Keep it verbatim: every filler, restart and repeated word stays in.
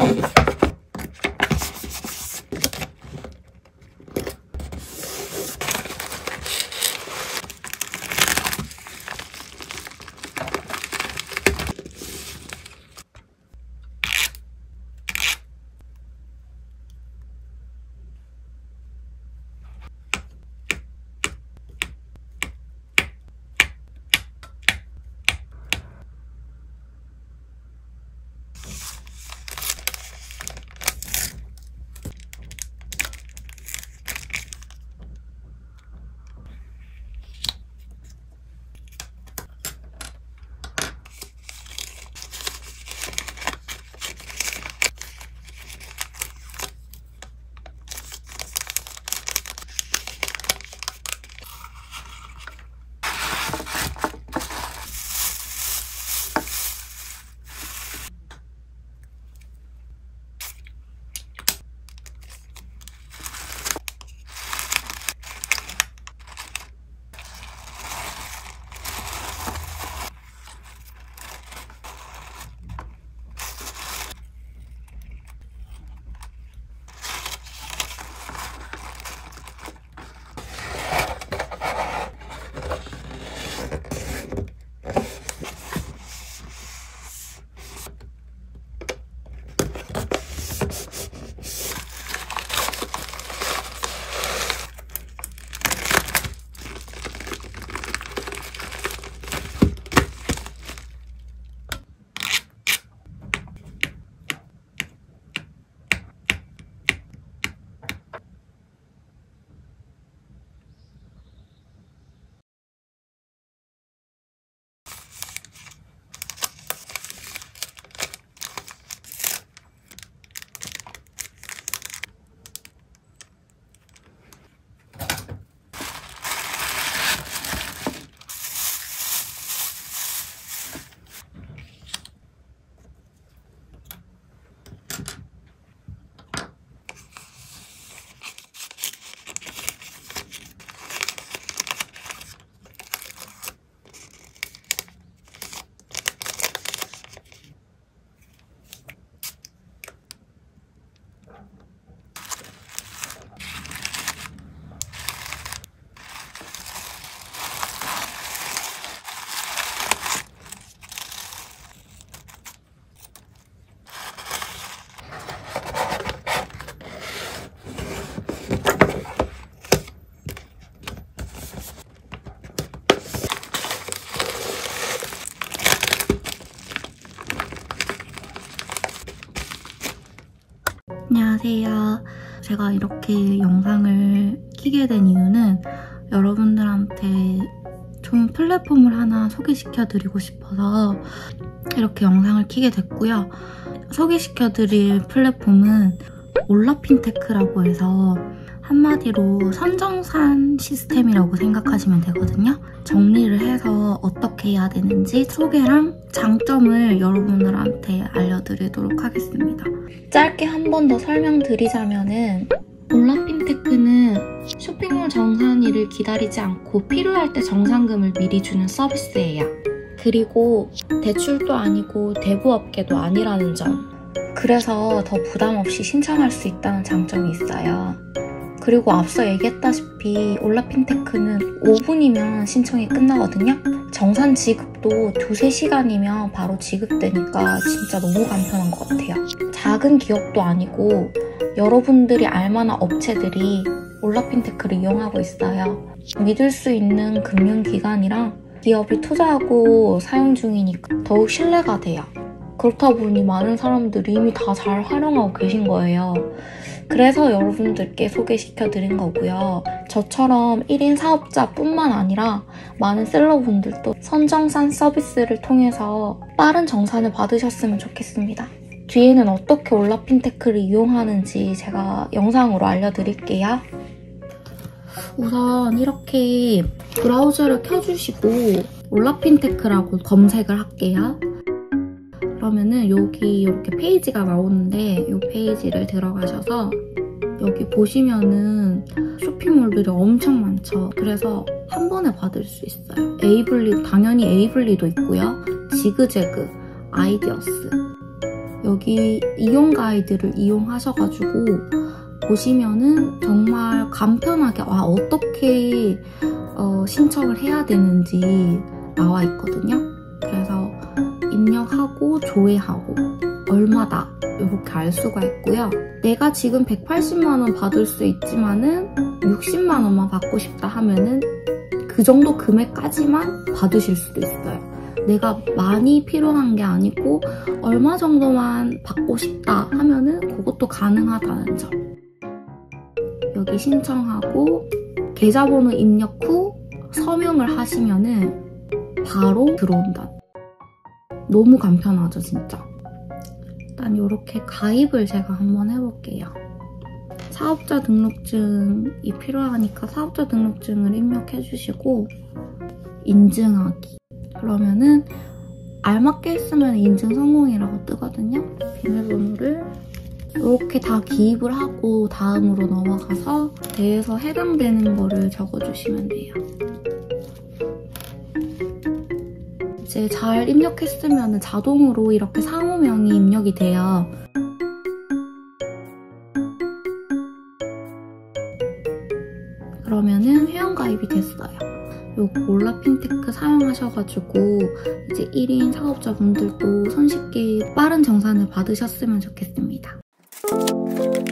안녕하세요. 제가 이렇게 영상을 키게 된 이유는 여러분들한테 좋은 플랫폼을 하나 소개시켜드리고 싶어서 이렇게 영상을 키게 됐고요. 소개시켜드릴 플랫폼은 올라핀테크라고 해서 한마디로 선정산 시스템이라고 생각하시면 되거든요. 정리를 해서 어떻게 해야 되는지 소개랑 장점을 여러분들한테 알려드리도록 하겠습니다. 짧게 한 번 더 설명드리자면은 올라핀테크는 쇼핑몰 정산일을 기다리지 않고 필요할 때 정산금을 미리 주는 서비스예요. 그리고 대출도 아니고 대부업계도 아니라는 점. 그래서 더 부담 없이 신청할 수 있다는 장점이 있어요. 그리고 앞서 얘기했다시피 올라핀테크는 오 분이면 신청이 끝나거든요. 정산 지급도 두세 시간이면 바로 지급되니까 진짜 너무 간편한 것 같아요. 작은 기업도 아니고 여러분들이 알만한 업체들이 올라핀테크를 이용하고 있어요. 믿을 수 있는 금융기관이랑 기업이 투자하고 사용 중이니까 더욱 신뢰가 돼요. 그렇다 보니 많은 사람들이 이미 다 잘 활용하고 계신 거예요. 그래서 여러분들께 소개시켜드린 거고요. 저처럼 일 인 사업자뿐만 아니라 많은 셀러분들도 선정산 서비스를 통해서 빠른 정산을 받으셨으면 좋겠습니다. 뒤에는 어떻게 올라핀테크를 이용하는지 제가 영상으로 알려드릴게요. 우선 이렇게 브라우저를 켜주시고 올라핀테크라고 검색을 할게요. 그러면은 여기 이렇게 페이지가 나오는데 이 페이지를 들어가셔서 여기 보시면은 쇼핑몰들이 엄청 많죠. 그래서 한 번에 받을 수 있어요. 에이블리, 당연히 에이블리도 있고요. 지그재그, 아이디어스 여기 이용 가이드를 이용하셔가지고 보시면은 정말 간편하게 와 어떻게 어, 신청을 해야 되는지 나와 있거든요. 그래서 입력하고 조회하고 얼마다 이렇게 알 수가 있고요. 내가 지금 백팔십만 원 받을 수 있지만은 육십만 원만 받고 싶다 하면은 그 정도 금액까지만 받으실 수도 있어요. 내가 많이 필요한 게 아니고 얼마 정도만 받고 싶다 하면은 그것도 가능하다는 점. 여기 신청하고 계좌번호 입력 후 서명을 하시면은 바로 들어온다. 너무 간편하죠, 진짜. 일단 이렇게 가입을 제가 한번 해볼게요. 사업자 등록증이 필요하니까 사업자 등록증을 입력해주시고 인증하기. 그러면은 알맞게 했으면 인증 성공이라고 뜨거든요. 비밀번호를 이렇게 다 기입을 하고 다음으로 넘어가서 대에서 해당되는 거를 적어주시면 돼요. 이제 잘 입력했으면 자동으로 이렇게 상호명이 입력이 돼요. 그러면은 회원가입이 됐어요. 요거 올라핀테크 사용하셔가지고 이제 일 인 사업자분들도 손쉽게 빠른 정산을 받으셨으면 좋겠습니다.